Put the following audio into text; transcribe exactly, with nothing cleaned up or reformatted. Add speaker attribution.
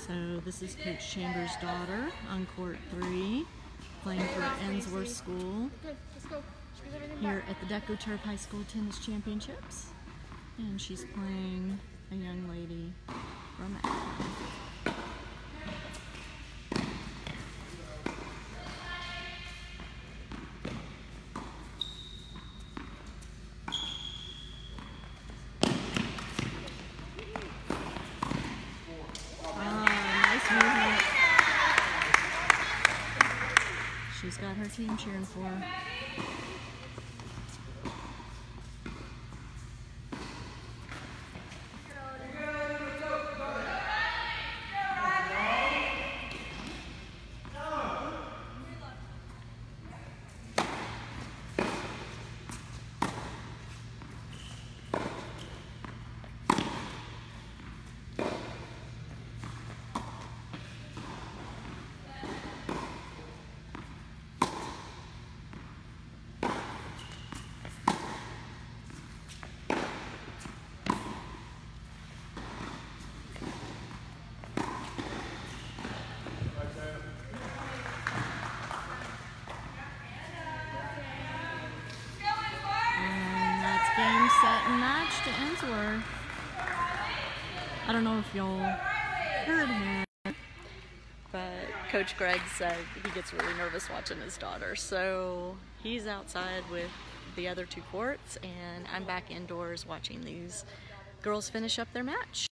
Speaker 1: So this is Coach Chambers' daughter on court three, playing for Ensworth School here at the Deco Turf High School Tennis Championships. And she's playing a young lady from Akron. She's got her team cheering for her. Game, set, and match to Ensworth. I don't know if y'all heard him, but Coach Greg said he gets really nervous watching his daughter. So he's outside with the other two courts, and I'm back indoors watching these girls finish up their match.